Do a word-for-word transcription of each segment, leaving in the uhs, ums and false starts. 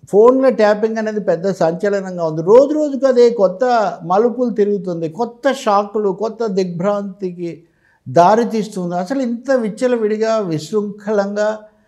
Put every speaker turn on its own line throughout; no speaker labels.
ఫోన్ల ట్యాపింగ్ అనేది పెద్ద సంచలనంగా ఉంది. రోజు రోజుకు అదే కొత్త మలుపులు తిరుగుతుంది. కొత్త షాకులు, కొత్త దిగ్భ్రాంతికి దారి తీస్తుంది. అసలు ఇంత విచ్చలవిడిగా విశృంఖలంగా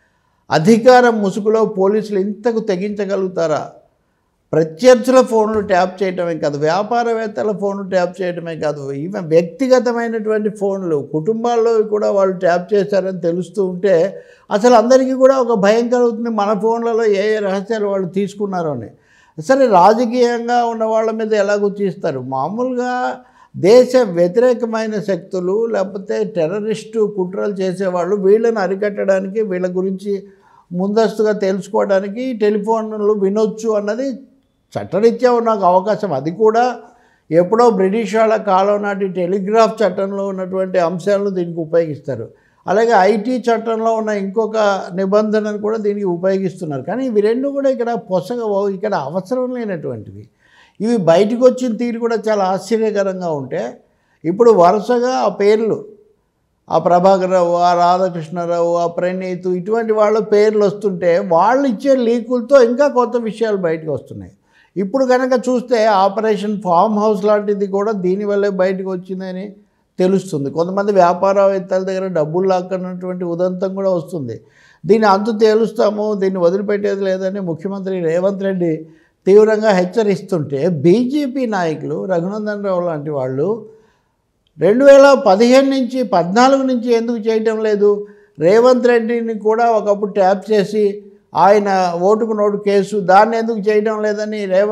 అధికారం ముసుగులో పోలీసులు ఇంతకు తెగించగలుగుతారా? ప్రత్యర్థుల ఫోన్లు ట్యాప్ చేయడమే కాదు, వ్యాపారవేత్తల ఫోన్లు ట్యాప్ చేయడమే కాదు, ఈవెన్ వ్యక్తిగతమైనటువంటి ఫోన్లు కుటుంబాల్లో కూడా వాళ్ళు ట్యాప్ చేశారని తెలుస్తూ ఉంటే అసలు అందరికీ కూడా ఒక భయం కలుగుతుంది. మన ఫోన్లలో ఏ ఏ రహస్యాలు వాళ్ళు తీసుకున్నారో అని. సరే, రాజకీయంగా ఉన్న వాళ్ళ మీద ఎలాగో తీస్తారు. మామూలుగా దేశ వ్యతిరేకమైన శక్తులు లేకపోతే టెర్రరిస్టు కుట్రలు చేసేవాళ్ళు వీళ్ళని అరికట్టడానికి, వీళ్ళ గురించి ముందస్తుగా తెలుసుకోవడానికి టెలిఫోన్లు వినొచ్చు అన్నది చట్టరీత్యా నాకు అవకాశం. అది కూడా ఎప్పుడో బ్రిటిష్ వాళ్ళ కాలం నాటి టెలిగ్రాఫ్ చట్టంలో ఉన్నటువంటి అంశాలను దీనికి ఉపయోగిస్తారు. అలాగే ఐటీ చట్టంలో ఉన్న ఇంకొక నిబంధనను కూడా దీనికి ఉపయోగిస్తున్నారు. కానీ ఇవి రెండు కూడా ఇక్కడ పొసగ ఇక్కడ అవసరం లేనటువంటివి. ఇవి బయటకు వచ్చిన తీరు కూడా చాలా ఆశ్చర్యకరంగా ఉంటే ఇప్పుడు వరుసగా ఆ పేర్లు, ఆ ప్రభాకర్ రావు, ఆ రాధాకృష్ణరావు, ఆ ప్రణీత్, ఇటువంటి వాళ్ళ పేర్లు వస్తుంటే వాళ్ళు ఇచ్చే లీకులతో ఇంకా కొత్త విషయాలు బయటకు వస్తున్నాయి. ఇప్పుడు కనుక చూస్తే ఆపరేషన్ ఫామ్ హౌస్ లాంటిది కూడా దీనివల్లే బయటకు వచ్చిందని తెలుస్తుంది. కొంతమంది వ్యాపారవేత్తల దగ్గర డబ్బులు లాక్కున్నటువంటి ఉదంతం కూడా వస్తుంది. దీన్ని అంతు తేలుస్తాము, దీన్ని వదిలిపెట్టేది లేదని ముఖ్యమంత్రి రేవంత్ రెడ్డి తీవ్రంగా హెచ్చరిస్తుంటే బీజేపీ నాయకులు రఘునందన్ రావు లాంటి వాళ్ళు రెండు వేల పదిహేను నుంచి పద్నాలుగు నుంచి ఎందుకు చేయటం లేదు? రేవంత్ రెడ్డిని కూడా ఒకప్పుడు ట్యాప్ చేసి ఆయన ఓటుకు నోటు కేసు దాన్ని ఎందుకు చేయడం లేదని రేవ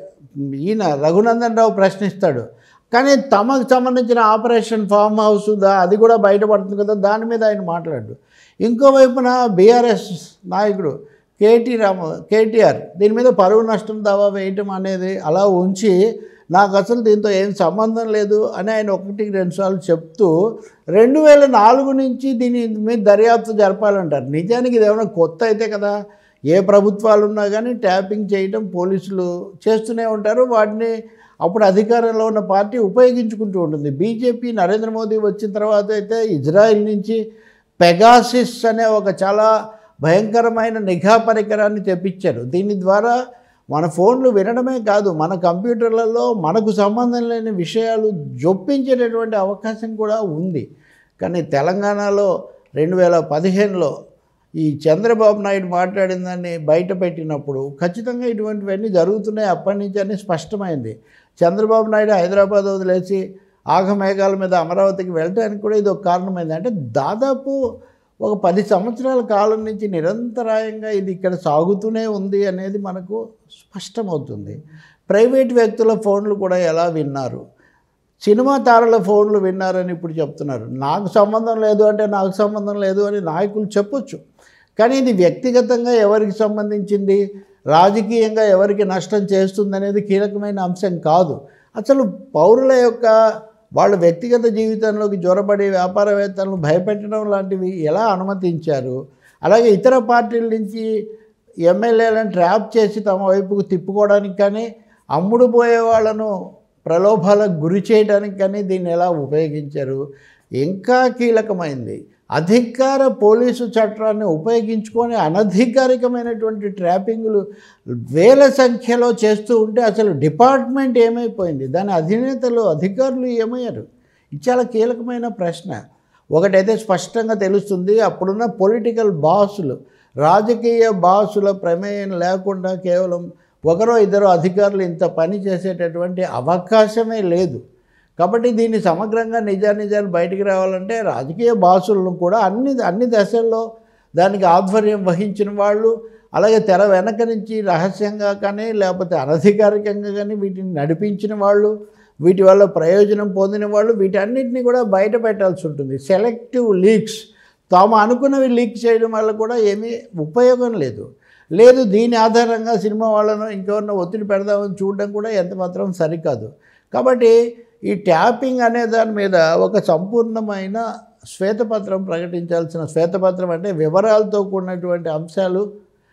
ఈయన రఘునందన్ రావు ప్రశ్నిస్తాడు. కానీ తమకు సంబంధించిన ఆపరేషన్ ఫామ్ హౌస్ దా అది కూడా బయటపడుతుంది కదా, దాని మీద ఆయన మాట్లాడు. ఇంకోవైపున బీఆర్ఎస్ నాయకుడు కేటీ రామ కేటీఆర్ దీని మీద పరువు నష్టం దావా వేయటం అనేది అలా ఉంచి నాకు అసలు దీంతో ఏం సంబంధం లేదు అని ఆయన ఒకటికి రెండు సార్లు చెప్తూ రెండు వేల నాలుగు నుంచి దీని మీద దర్యాప్తు జరపాలంటారు. నిజానికి ఇది ఏమైనా కొత్త అయితే కదా, ఏ ప్రభుత్వాలు ఉన్నా కానీ ట్యాపింగ్ చేయడం పోలీసులు చేస్తూనే ఉంటారు. వాటిని అప్పుడు అధికారంలో ఉన్న పార్టీ ఉపయోగించుకుంటూ ఉంటుంది. బీజేపీ నరేంద్ర మోదీ వచ్చిన తర్వాత అయితే ఇజ్రాయిల్ నుంచి పెగాసిస్ అనే ఒక చాలా భయంకరమైన నిఘా పరికరాన్ని తెప్పించారు. దీని ద్వారా మన ఫోన్లు వినడమే కాదు, మన కంప్యూటర్లలో మనకు సంబంధం లేని విషయాలు జొప్పించేటటువంటి అవకాశం కూడా ఉంది. కానీ తెలంగాణలో రెండు వేల పదిహేనులో ఈ చంద్రబాబు నాయుడు మాట్లాడిన దాన్ని బయట పెట్టినప్పుడు ఖచ్చితంగా ఇటువంటివన్నీ జరుగుతున్నాయి. అప్పటి నుంచి అని స్పష్టమైంది. చంద్రబాబు నాయుడు హైదరాబాద్ వదిలేసి ఆగమేఘాల మీద అమరావతికి వెళ్ళడానికి కూడా ఇది ఒక కారణమైంది. అంటే దాదాపు ఒక పది సంవత్సరాల కాలం నుంచి నిరంతరాయంగా ఇది ఇక్కడ సాగుతూనే ఉంది అనేది మనకు స్పష్టమవుతుంది. ప్రైవేట్ వ్యక్తుల ఫోన్లు కూడా ఎలా విన్నారు, సినిమా తారల ఫోన్లు విన్నారని ఇప్పుడు చెప్తున్నారు. నాకు సంబంధం లేదు అంటే నాకు సంబంధం లేదు అని నాయకులు చెప్పొచ్చు. కానీ ఇది వ్యక్తిగతంగా ఎవరికి సంబంధించింది, రాజకీయంగా ఎవరికి నష్టం చేస్తుందనేది కీలకమైన అంశం కాదు. అసలు పౌరుల యొక్క వాళ్ళ వ్యక్తిగత జీవితంలోకి జొరబడి వ్యాపారవేత్తలను భయపెట్టడం లాంటివి ఎలా అనుమతించారు? అలాగే ఇతర పార్టీల నుంచి ఎమ్మెల్యేలను ట్రాప్ చేసి తమ వైపుకు తిప్పుకోవడానికి కానీ, అమ్ముడు పోయే వాళ్ళను ప్రలోభాలకు గురి చేయడానికి కానీ దీన్ని ఎలా ఉపయోగించారు? ఇంకా కీలకమైంది, అధికార పోలీసు చట్టాన్ని ఉపయోగించుకొని అనధికారికమైనటువంటి ట్రాపింగ్లు వేల సంఖ్యలో చేస్తూ ఉంటే అసలు డిపార్ట్మెంట్ ఏమైపోయింది, దాని అధినేతలు అధికారులు ఏమయ్యారు? ఇది చాలా కీలకమైన ప్రశ్న. ఒకటైతే స్పష్టంగా తెలుస్తుంది, అప్పుడున్న పొలిటికల్ బాసులు, రాజకీయ బాసుల ప్రమేయం లేకుండా కేవలం ఒకరో ఇద్దరు అధికారులు ఇంత పని చేసేటటువంటి అవకాశమే లేదు. కాబట్టి దీన్ని సమగ్రంగా నిజానిజాలు బయటికి రావాలంటే రాజకీయ బాసులను కూడా అన్ని అన్ని దశల్లో దానికి ఆధ్వర్యం వహించిన వాళ్ళు, అలాగే తెర వెనక నుంచి రహస్యంగా కానీ లేకపోతే అనధికారికంగా కానీ వీటిని నడిపించిన వాళ్ళు, వీటి వల్ల ప్రయోజనం పొందిన వాళ్ళు, వీటన్నిటిని కూడా బయట పెట్టాల్సి ఉంటుంది. సెలెక్టివ్ లీక్స్, తాము అనుకున్నవి లీక్ చేయడం వల్ల కూడా ఏమీ ఉపయోగం లేదు లేదు దీని ఆధారంగా సినిమా వాళ్ళను ఇంకెవరినో ఒత్తిడి పెడదామని చూడడం కూడా ఎంత మాత్రం సరికాదు. కాబట్టి ఈ ట్యాపింగ్ అనే దాని మీద ఒక సంపూర్ణమైన శ్వేతపత్రం ప్రకటించాల్సిన, శ్వేతపత్రం అంటే వివరాలతో కూడినటువంటి అంశాలు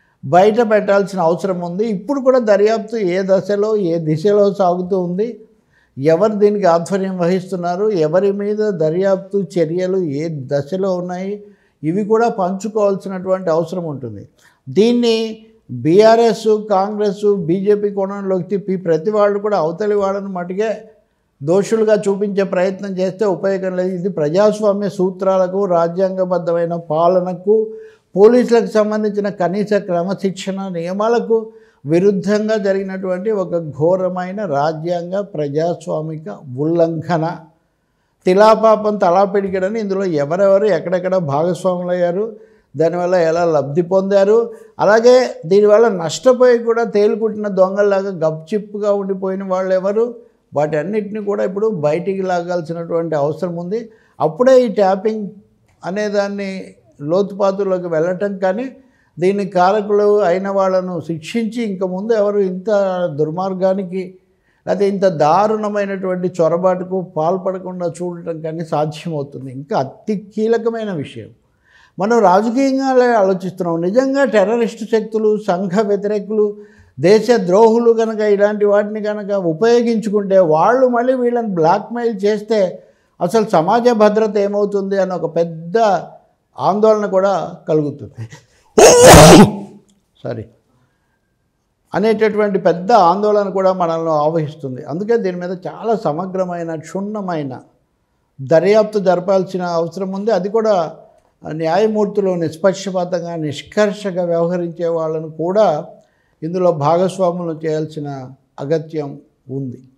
బయట పెట్టాల్సిన అవసరం ఉంది. ఇప్పుడు కూడా దర్యాప్తు ఏ దశలో ఏ దిశలో సాగుతూ ఉంది, ఎవరు దీనికి ఆధ్వర్యం వహిస్తున్నారు, ఎవరి మీద దర్యాప్తు చర్యలు ఏ దశలో ఉన్నాయి, ఇవి కూడా పంచుకోవాల్సినటువంటి అవసరం ఉంటుంది. దీన్ని బీఆర్ఎస్, కాంగ్రెస్, బీజేపీ కోణంలోకి తిప్పి ప్రతి వాళ్ళు కూడా అవతలి వాళ్ళని మటుకే దోషులుగా చూపించే ప్రయత్నం చేస్తే ఉపయోగం లేదు. ఇది ప్రజాస్వామ్య సూత్రాలకు, రాజ్యాంగబద్ధమైన పాలనకు, పోలీసులకు సంబంధించిన కనీస క్రమశిక్షణ నియమాలకు విరుద్ధంగా జరిగినటువంటి ఒక ఘోరమైన రాజ్యాంగ ప్రజాస్వామిక ఉల్లంఘన. తిలాపాపం తలాపిడికడని ఇందులో ఎవరెవరు ఎక్కడెక్కడ భాగస్వాములు అయ్యారు, దానివల్ల ఎలా లబ్ధి పొందారు, అలాగే దీనివల్ల నష్టపోయి కూడా తేలుకుంటున్న దొంగల్లాగా గప్చిప్పుగా ఉండిపోయిన వాళ్ళు ఎవరు, వాటి అన్నిటిని కూడా ఇప్పుడు బయటికి లాగాల్సినటువంటి అవసరం ఉంది. అప్పుడే ఈ ట్యాపింగ్ అనేదాన్ని లోతుపాతుల్లోకి వెళ్ళటం కానీ దీని కారకులు అయిన వాళ్ళను శిక్షించి ఇంక ముందు ఎవరు ఇంత దుర్మార్గానికి లేకపోతే ఇంత దారుణమైనటువంటి చొరబాటుకు పాల్పడకుండా చూడటం కానీ సాధ్యమవుతుంది. ఇంకా అతి కీలకమైన విషయం, మనం రాజకీయంగా ఆలోచిస్తున్నాం. నిజంగా టెర్రరిస్టు శక్తులు, సంఘ వ్యతిరేకులు, దేశ ద్రోహులు కనుక ఇలాంటి వాటిని కనుక ఉపయోగించుకుంటే వాళ్ళు మళ్ళీ వీళ్ళని బ్లాక్మెయిల్ చేస్తే అసలు సమాజ భద్రత ఏమవుతుంది అన్న ఒక పెద్ద ఆందోళన కూడా కలుగుతుంది. సారీ అనేటటువంటి పెద్ద ఆందోళన కూడా మనల్ని ఆవహిస్తుంది. అందుకే దీని మీద చాలా సమగ్రమైన, క్షుణ్ణమైన దర్యాప్తు జరపాల్సిన అవసరం ఉంది. అది కూడా న్యాయమూర్తులు నిష్పక్షపాతంగా, నిష్కర్షగా వ్యవహరించే వాళ్ళను కూడా ఇందులో భాగస్వాములు చేయాల్సిన అగత్యం ఉంది.